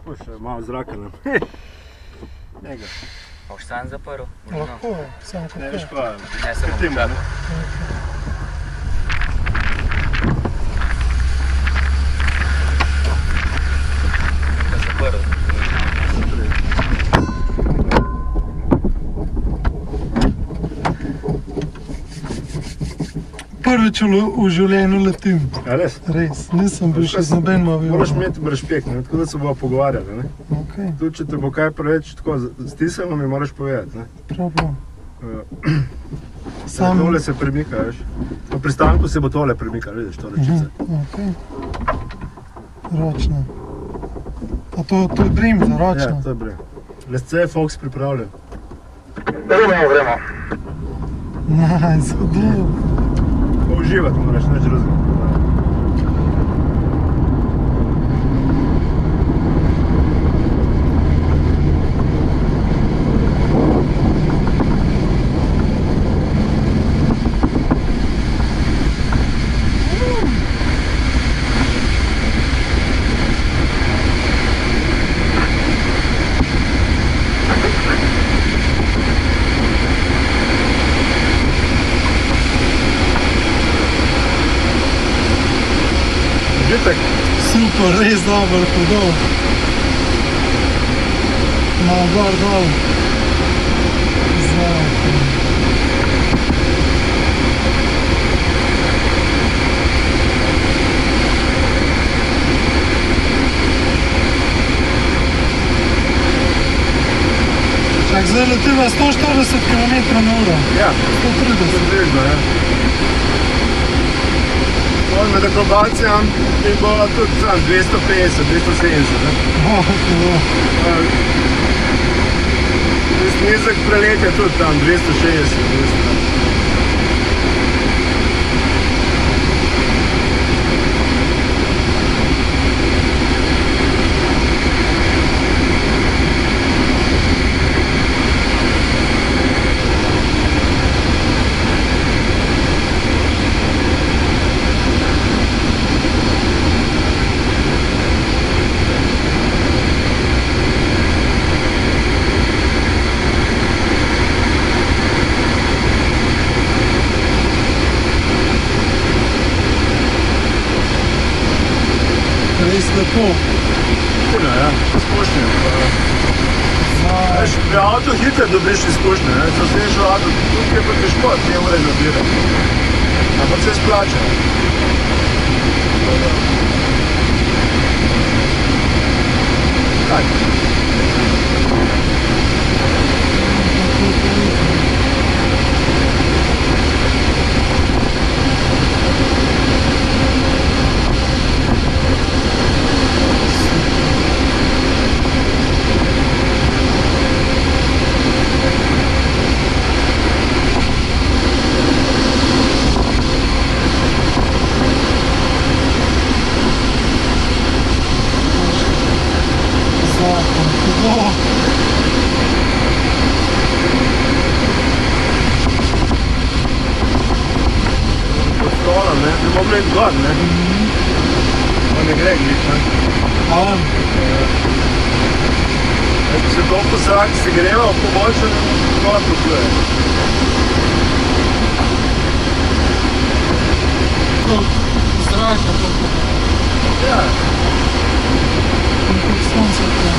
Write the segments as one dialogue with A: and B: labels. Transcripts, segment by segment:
A: Še malo zraka nam. Njega.
B: Boš sam zaprl?
C: Lahko, samo kako.
A: Ne veš pa.
B: Ne, se bom čakal. Da zaprl.
C: Prvič v življenju letim.
A: A res?
C: Res, nisem bil še z nobenim avionom.
A: Moraš imeti respekt, tako da se bomo pogovarjali.
C: Okay.
A: Tudi, če te bo kaj preveč tako stisnilo, mi moraš povedati.
C: Prav.
A: Tole se premika, veš. Po pristanku se bo tole premika, vidiš, to rečice.
C: Okay. Ročno. A to je brim za ročno?
A: Ja, to je brim. Lesce je Fox pripravljen.
D: Gremo.
C: Nice, hudo.
A: Uživati moraš, neč razumeti.
C: Super, res dober, hudo. Malo gor dol. Zakon. Čak, zdaj letiva 140 km/h.
A: Ja,
C: 130.
A: približno, ja. Med akrobacijam bi bilo tudi 250, 270, ne? Nizek prelet je tudi tam 260, 200.
C: Res lepo.
A: Puno, ja, izkušnje. Veš, pri avtu hitro dobiš izkušnje, ne? So se šlo avto, tukaj je pa težko, 2 ure zabirati. Ampak se splača. Kaj? Mogli iti gor, ne? On ne gre glih, ne?
C: On?
A: Če se to posrak se greva, poboljša, gor posluje.
C: Zračno to.
A: Ja.
C: Kako sonce to.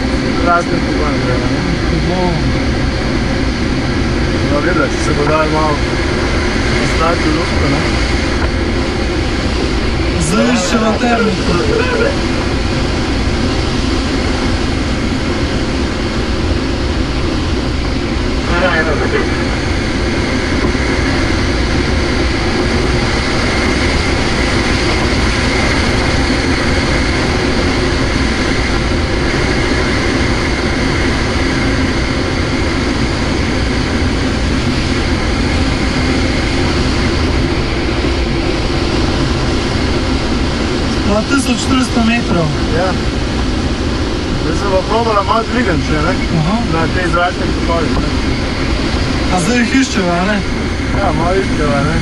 A: Krasni pogon gremo, ne? No, vidiš, če se bo dal malo ostati v luftu, ne?
C: Zaiščeva termika. Na 1400 metrov.
A: Ja. Zdaj se bo probala malo dvigant še, ne?
C: Aha.
A: Na tej zračni pokoji, ne?
C: A zdaj jih iščeva, ne?
A: Ja, malo iščeva, ne?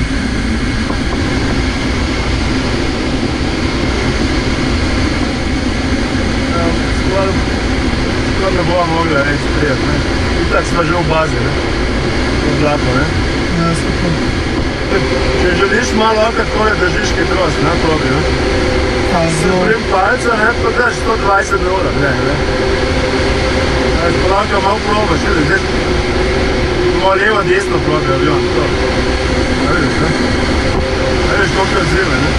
A: Ja, skoro ne bova mogla reči prijet, ne? Itak smo že v bazi, ne? V vlaku, ne?
C: Ja, super.
A: Če želiš malo takole držiš hitrost, ne? Probi, ne?
C: A zelo.
A: Prim palca, ne? Pa daš 120 na uro, ne? Polaka malo probaš, zdaj malo levo, desno probi avion, to. Vidiš, ne? Vidiš, koliko odzive, ne?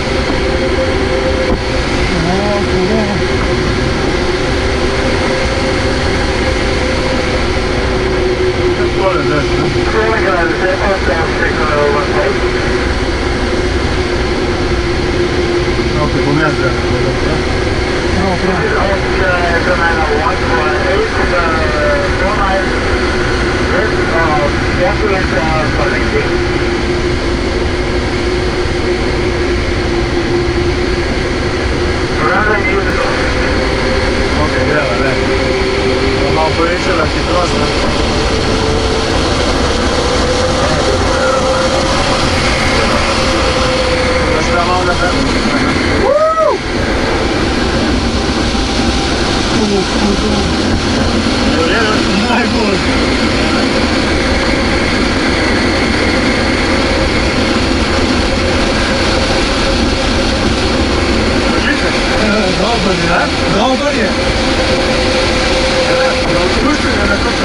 A: Takole daš, ne? Ok, bom jaz zdaj.
C: Prav, prav.
A: Ok, greva, ne. Bom malo povečala hitrost, ne. Da se da malo naprej. Je v redu?
C: Najbolj.
A: Odlično.
C: Dobar je. Dobar je.
A: Spuščanje na to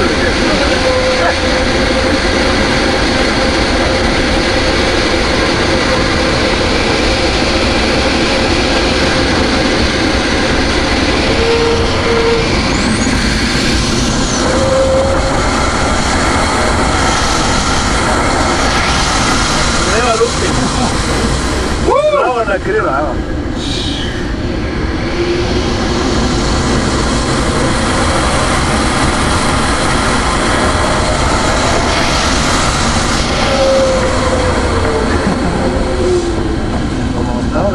A: Greva lukti. Prava na krila, evo. Bomo ostavili?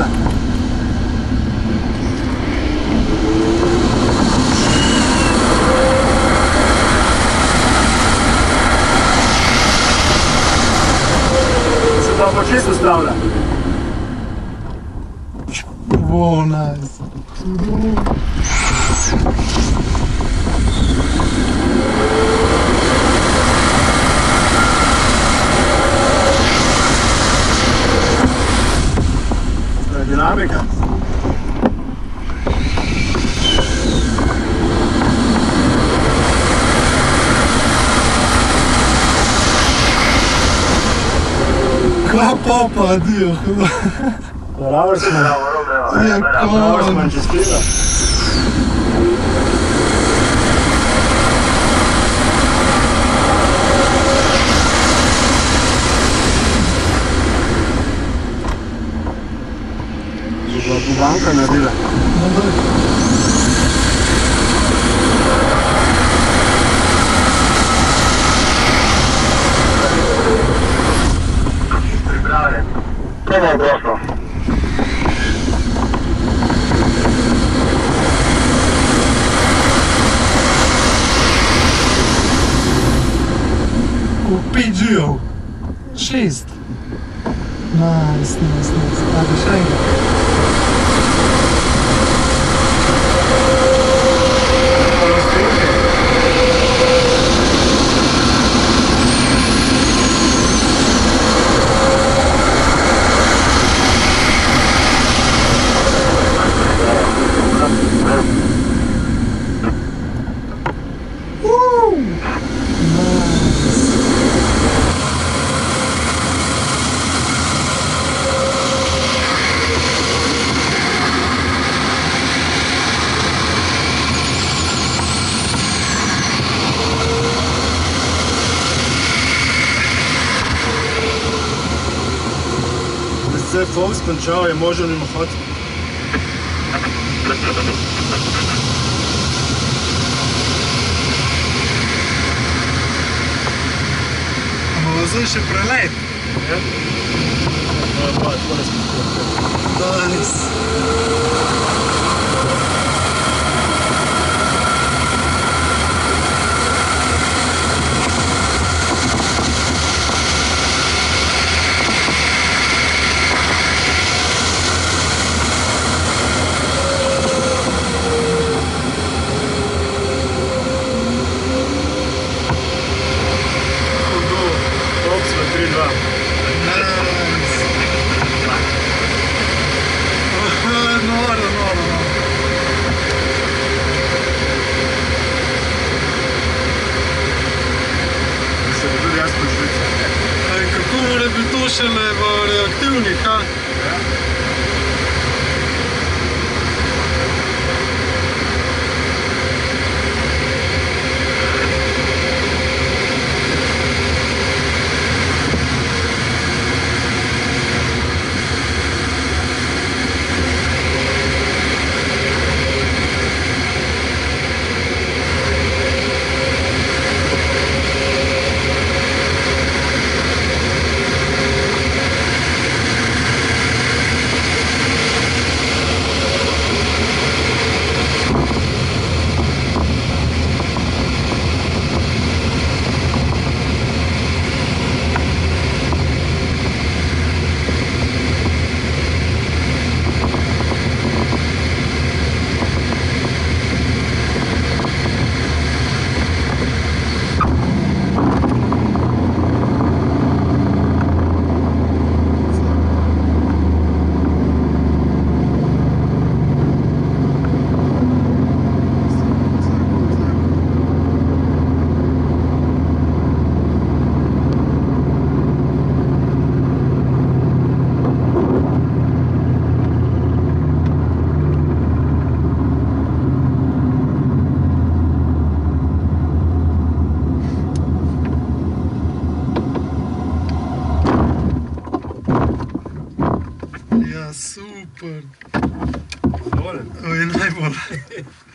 A: Se pa počist ustavlja.
C: Wow, nice.
A: Dinamika.
C: Kva popa, adijo.
A: Bravo si me.
C: Je
A: Bravo si me
C: kon.
A: čestila. Že bo Danka naredila.
D: Pripravljen. Prvo obrosto.
C: V 5 G-ov. 6. Nice, nice, nice. Ajde, še enkrat.
A: se je Fox končal, je možen mimohod.
C: Imamo zdaj še prelet.
A: Ja? Pa, tako da smo tako.
C: Nice.
A: Fox v 3-2.
C: Noro.
A: Se bo tudi jaz počutil.
C: Kako mora biti to šele v reaktivnih, ha?
A: Ja?
C: Ja, super.
A: Zadovoljen.
C: To je najbolj.